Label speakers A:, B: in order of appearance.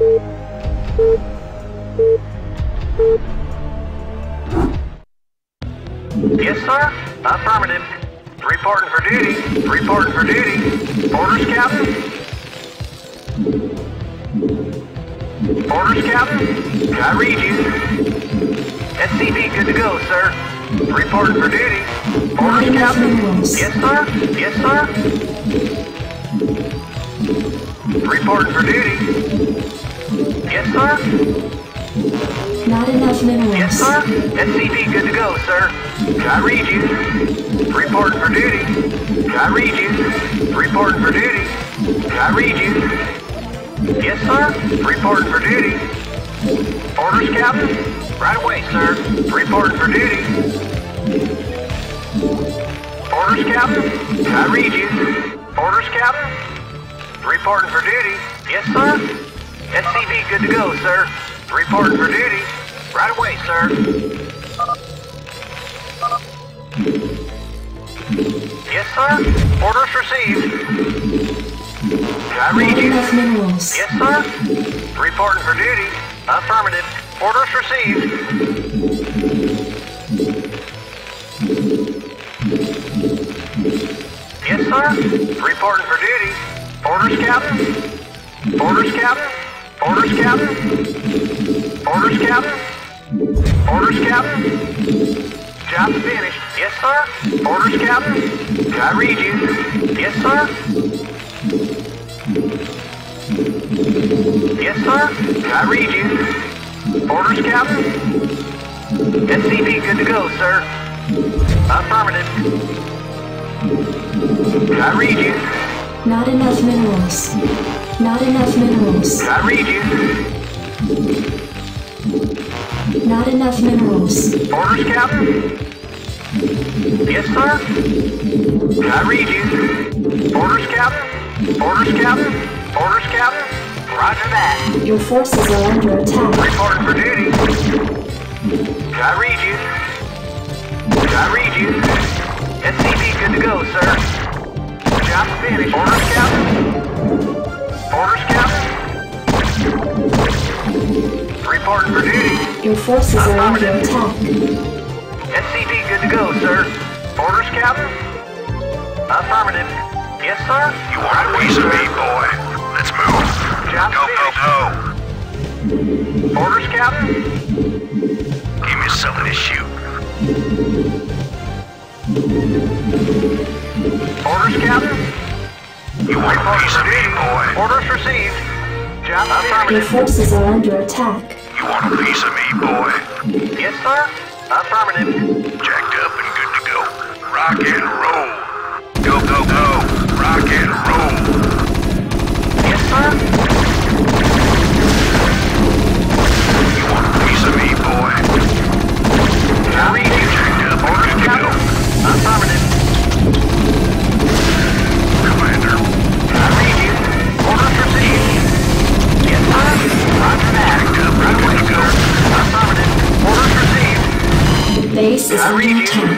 A: Yes, sir. Affirmative. Reporting for duty. Reporting for duty. Orders, Captain. Orders, Captain. I read you. SCV good to go, sir. Reporting for duty. Orders, Captain. Yes, sir. Yes, sir. Reporting for duty. Yes, sir.
B: Not enough minerals.
A: Yes, sir. SCV good to go, sir. I read you. Reporting for duty. I read you. Reporting for duty. I read you. Yes, sir. Reporting for duty. Orders, Captain. Right away, sir. Reporting for duty. Orders, Captain. I read you. Orders, Captain. Reporting for duty. Yes, sir. SCV good to go, sir. Reporting for duty. Right away, sir. Yes, sir. Orders received. I read you.
B: Enough minerals.
A: Yes, sir. Reporting for duty. Affirmative. Orders received. Yes, sir. Reporting for duty. Orders, Captain. Orders, Captain. Orders, Captain. Orders, Captain. Orders, Captain. Job finished. Yes, sir. Orders, Captain. I read you. Yes, sir. Yes, sir. I read you. Orders, Captain. SCV good to go, sir. Affirmative. I read you.
B: Not enough minerals. Not enough minerals.
A: I read you.
B: Not enough minerals.
A: Orders, Captain. Yes, sir. I read you. Orders, Captain. Orders, Captain. Orders, Captain. Roger that.
B: Your forces are under attack.
A: Reporting for duty. I read you. I read you. SCV good to go, sir. Job finished. Orders, Captain. Orders, Captain. Reporting for duty.
B: Your forces are under attack.
A: SCV good to go, sir. Orders, Captain. Affirmative. Yes, sir.
C: You want a piece of me, boy? Let's move.
A: Job
C: Go,
A: finished. Orders, Captain.
C: Give me something to shoot.
A: Orders, Captain.
C: You want a piece of me, boy?
A: Orders received. Job
B: Your
A: affirmative.
B: forces are under attack.
C: You want a piece of me, boy?
A: Yes, sir. Affirmative.
C: Jacked up and good to go. Rock and roll. Go, go, go. Rock and roll.
A: Yes, sir.
C: You want a piece of me, boy?
A: I read you.
C: Jacked up and
A: Orders,
C: good to
A: Captain.
C: go.
A: Affirmative.
C: Commander.
A: I read you. Orders received. Yes, sir. Roger that.
C: Jacked up
A: Right
C: and
A: away,
C: good to go.
A: sir. Affirmative. Orders received.
B: Base is
A: I
B: under
A: read you.
B: attack.